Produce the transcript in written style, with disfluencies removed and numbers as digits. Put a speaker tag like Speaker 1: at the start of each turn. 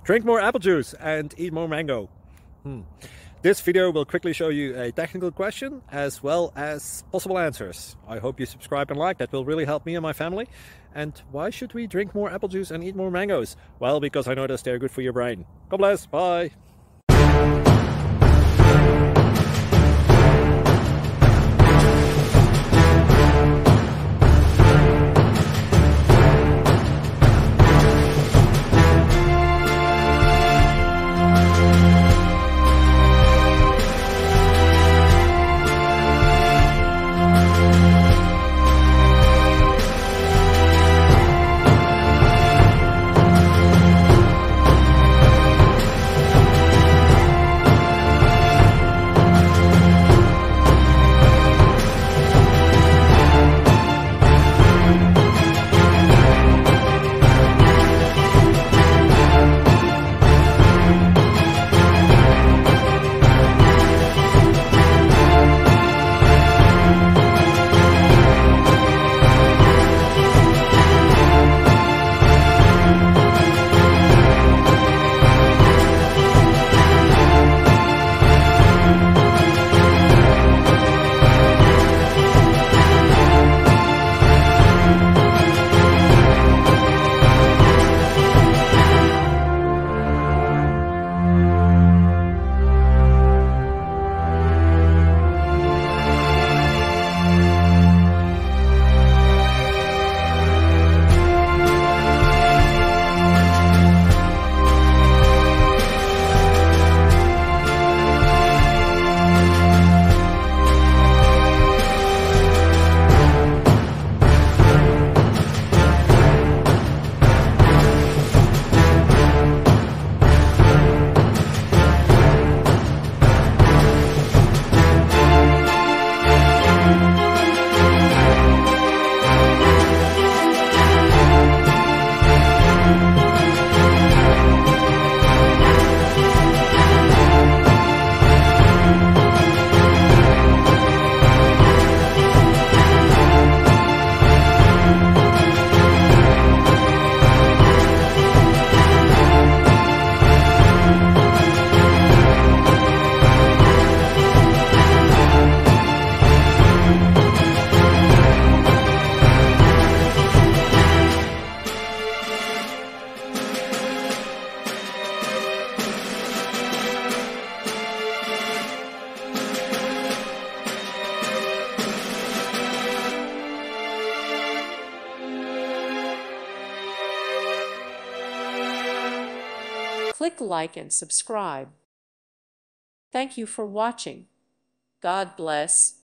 Speaker 1: Drink more apple juice and eat more mango. This video will quickly show you a technical question as well as possible answers. I hope you subscribe and like, that will really help me and my family. And why should we drink more apple juice and eat more mangoes? Well, because I noticed they're good for your brain. God bless, bye.
Speaker 2: Click like and subscribe. Thank you for watching. God bless.